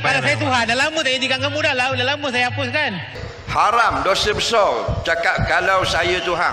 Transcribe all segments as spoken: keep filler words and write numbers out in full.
Pada saya Tuhan, dah lama tak jadikan kamu dah. Dah lama saya hapuskan. Haram, dosa besar cakap kalau saya Tuhan.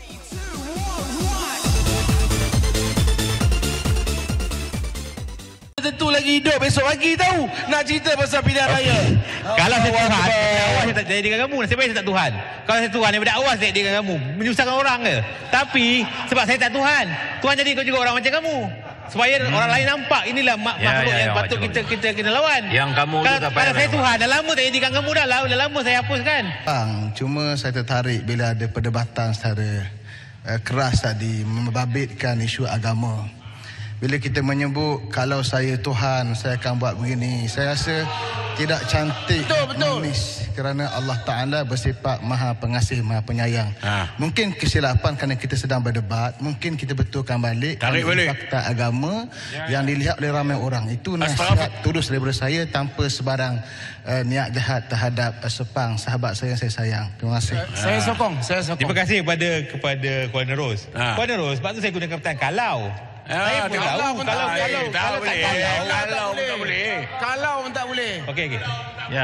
Tentu lagi hidup besok pagi tahu nak cerita pasal pilihan raya. Kalau saya Tuhan, awal saya tak jadikan kamu. Nasib baik saya tak Tuhan. Kalau saya Tuhan, daripada awal saya jadikan kamu. Menyusahkan orang ke. Tapi sebab saya tak Tuhan, Tuhan jadikan juga orang macam kamu. Supaya hmm. orang lain nampak inilah mak ya, makhluk ya, yang ya, patut macam kita kita kena lawan. Yang kamu kalau, tu kalau saya Tuhan, dah lama tak jadikan kamu dah. Dah lama saya hapuskan. Bang, cuma saya tertarik bila ada perdebatan secara uh, keras tadi membabitkan isu agama. Bila kita menyebut kalau saya Tuhan, saya akan buat begini. Saya rasa tidak cantik betul, betul. menulis kerana Allah Ta'ala bersifat maha pengasih, maha penyayang. Ha. Mungkin kesilapan kerana kita sedang berdebat. Mungkin kita betulkan balik tarik balik fakta agama ya, yang ya. dilihat oleh ramai orang. Itu nasihat tulus daripada saya tanpa sebarang uh, niat jahat terhadap uh, Sepang, sahabat saya yang saya sayang. Terima kasih. Ha. Saya sokong, saya sokong. Terima kasih kepada kepada Kuala Ros. Ha. Kuala Ros, sebab tu saya gunakan perkataan kalau. Ya, saya pun tahu kalau pun kalau tak kalau boleh. kalau boleh. kalau Kalau pun tak boleh. Kalau pun tak boleh. Okey okey. Ya.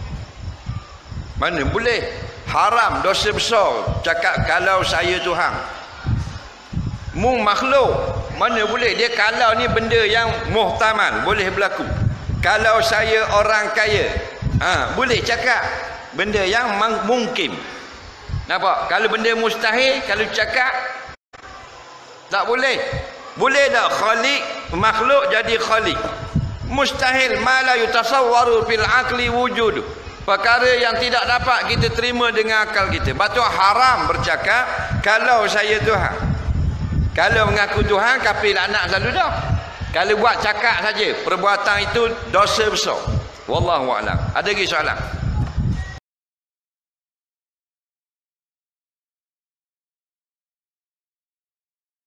Mana boleh? Haram, dosa besar cakap kalau saya Tuhan. Mung makhluk, mana boleh? Dia kalau ni benda yang muhtamal, boleh berlaku. Kalau saya orang kaya, ha, boleh cakap benda yang mungkin. Nampak? Kalau benda mustahil, kalau cakap tak boleh. Boleh tak khaliq makhluk jadi khaliq? Mustahil, ma la yutasawwaru fil aqli wujud. Perkara yang tidak dapat kita terima dengan akal kita. Patut haram bercakap kalau saya Tuhan. Kalau mengaku Tuhan, kafir anak selalu dah. Kalau buat cakap saja, perbuatan itu dosa besar. Wallahu a'lam. Ada lagi soalan?